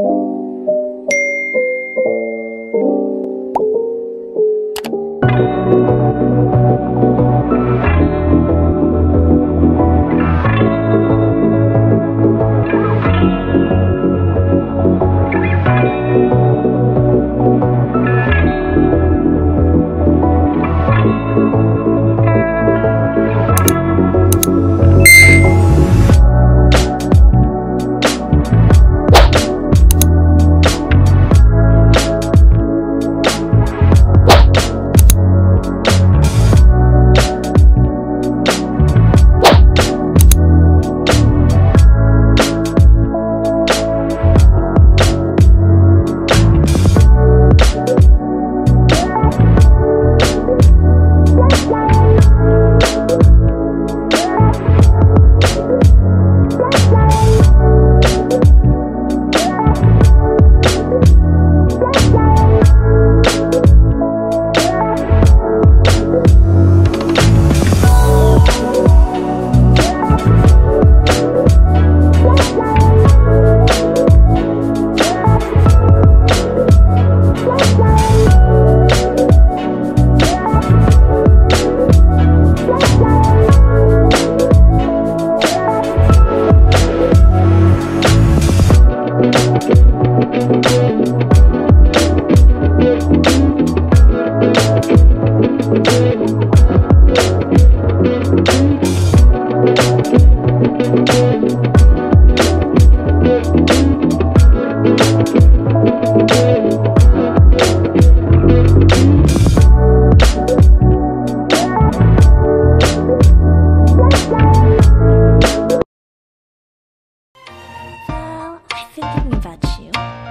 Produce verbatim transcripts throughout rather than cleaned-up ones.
thinking about you,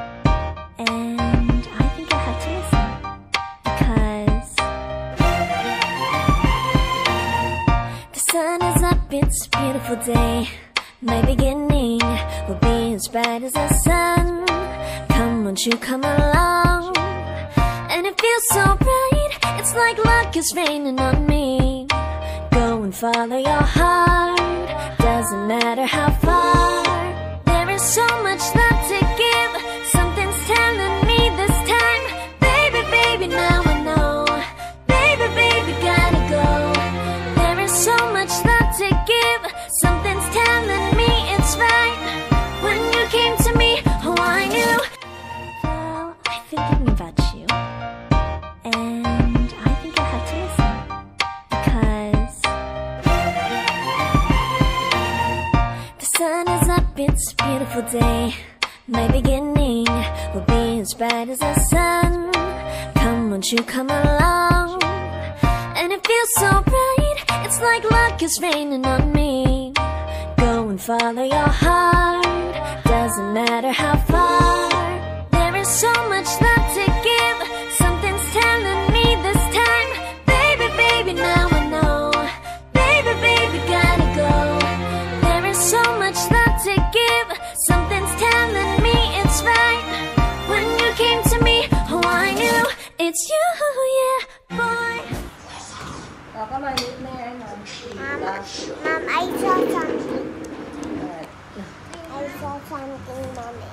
and I think I have to listen, because the sun is up, it's a beautiful day. My beginning will be as bright as the sun. Come, won't you come along? And it feels so bright, it's like luck is raining on me. Go and follow your heart, doesn't matter how far. There is so much love to give, something's telling me this time. Baby, baby, now I know. Baby, baby, gotta go. There is so much love to give, something's telling me it's right. When you came to me, oh, I knew. Well, I've been thinking about you, and I think I have to listen, because the sun is up, it's a beautiful day. My beginning will be as bright as the sun. Come, won't you come along? And it feels so bright, it's like luck is raining on me. Go and follow your heart, doesn't matter how far. There is so much love to give, something's telling me this time. Baby, baby, now I know. Baby, baby, gotta go. There is so much love to give, something's telling me it's right. When you came to me, oh, I knew it's you, yeah, boy. Oh, come on, eat na yan, Mom. Mom, Mom, I saw something. I saw something, Mommy.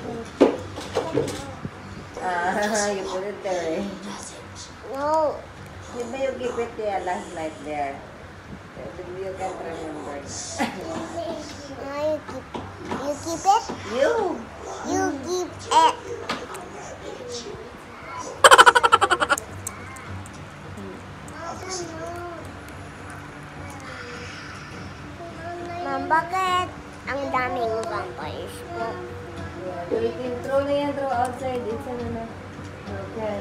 Ah, you put it there, eh? No. Di ba you keep it there last night there? You can't remember. Now you keep, you keep it? You! You keep it. Mom, bakit ang daming vampires po? Yeah, you can throw na yan, throw outside. It's ano na. Okay.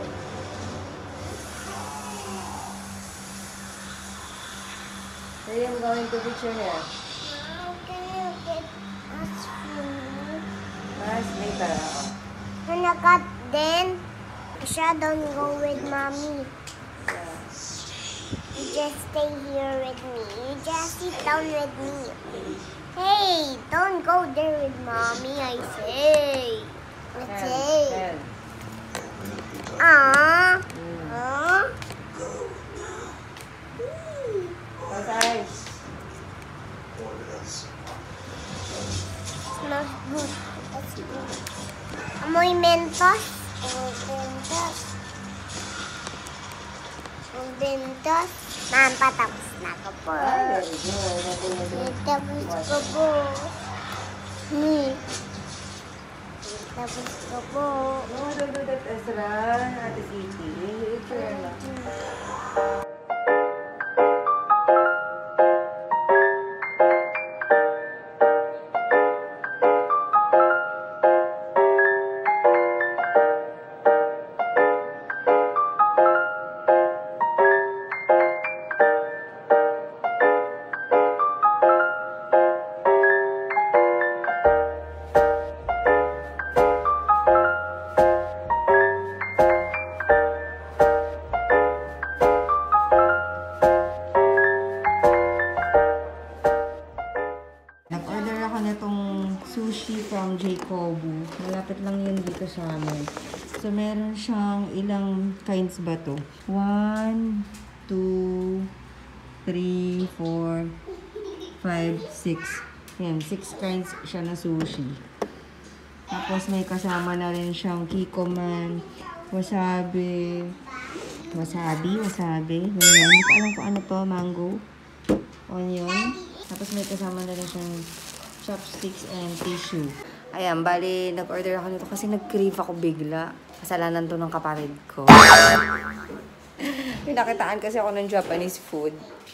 So I'm going to fix your hair. Mom, can you get us food? Mas later ako. Hanakat din. Siya, don't go with Mommy. Yeah. You just stay here with me. You just sit down with me. Hey, don't go there with Mommy, I say. I say. Ten. Ah. Mm. Ah. Close eyes. Smells good. Amoy mentos. Mentos. Mentos. Ma'am, patapos na ko po. Ah, very good. Tapos ko po. Hmm. Tapos ko po. No, don't do that, Ezra. Ate Siti. It's your lang. Nag-order ako nitong sushi from Jacobu. Malapit lang yun dito sa amin. So, meron siyang ilang kinds ba to? One, two, three, four, five, six. Yan, six kinds siya na sushi. Tapos may kasama na rin siyang kikoman, wasabi, wasabi, wasabi. Ganyan. Hindi ko alam kung ano to, mango, onion. Tapos may kasama na rin siyang chopsticks and tissue. Ayan, bali, nag-order ako nito kasi nag-crave ako bigla. Kasalanan to ng kapatid ko. Pinakitaan kasi ako ng Japanese food.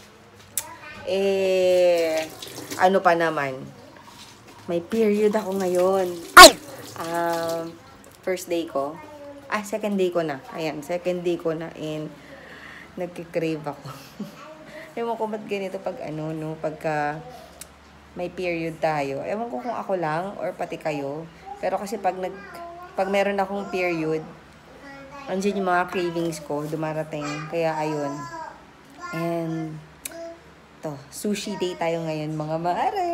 Eh, ano pa naman? May period ako ngayon. Ay! Um, first day ko. Ah, second day ko na. Ayan, second day ko na in nagki-crave ako. Ewan ko ba't ganito pag ano, no, pagka may period tayo. Ewan ko kung ako lang or pati kayo. Pero kasi pag nag, pag meron akong period, andyan yung mga cravings ko, dumarating. Kaya ayun. And, to, sushi day tayo ngayon, mga maare.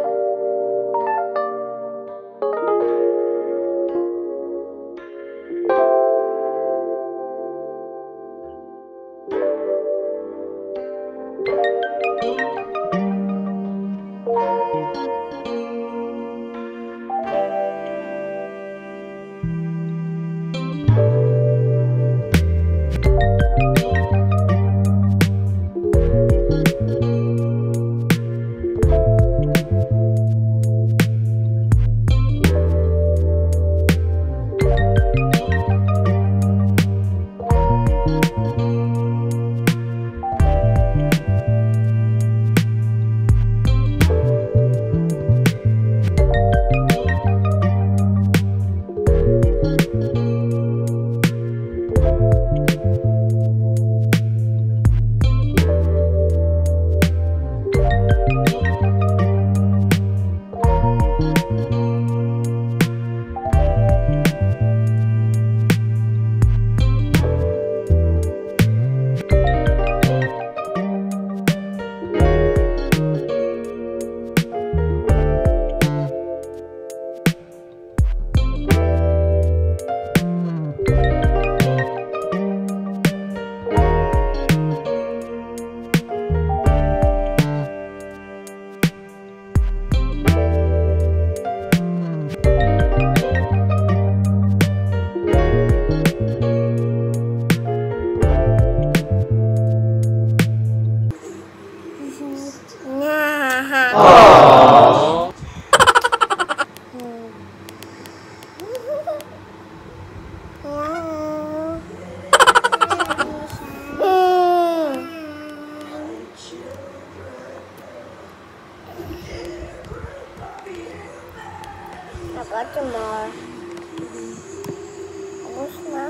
got some more. Tapos na.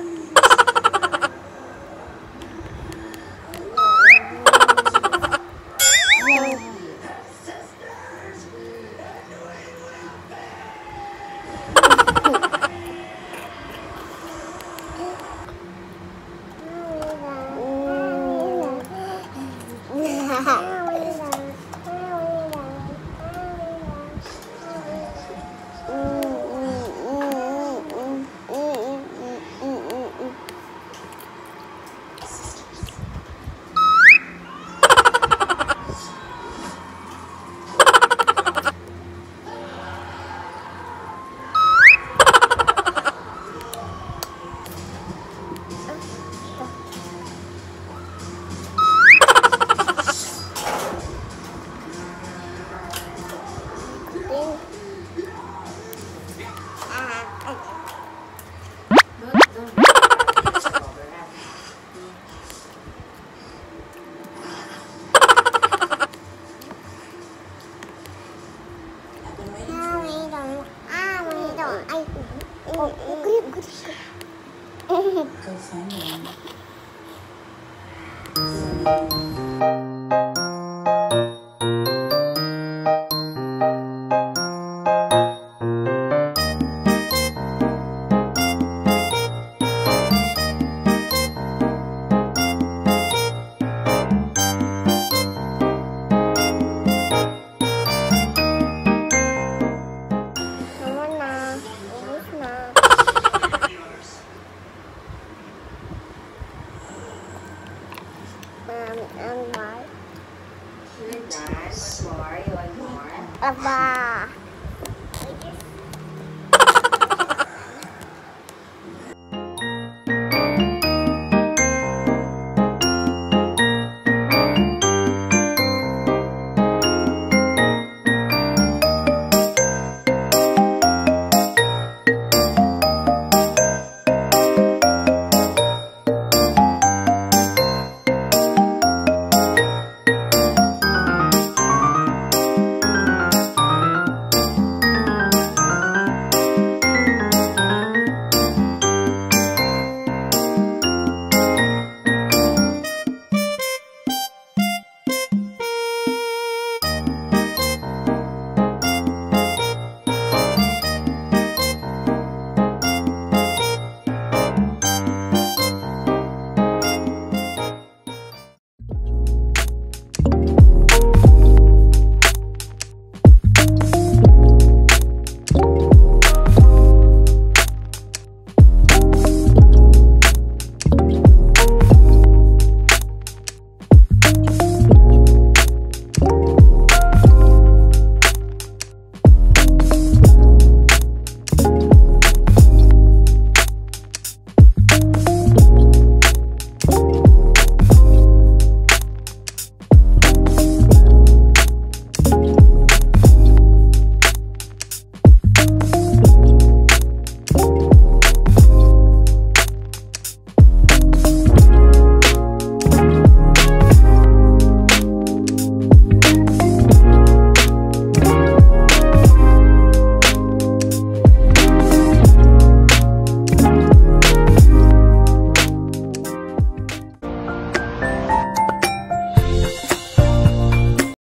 Um, and more. You're done. One more. You want more? Aba.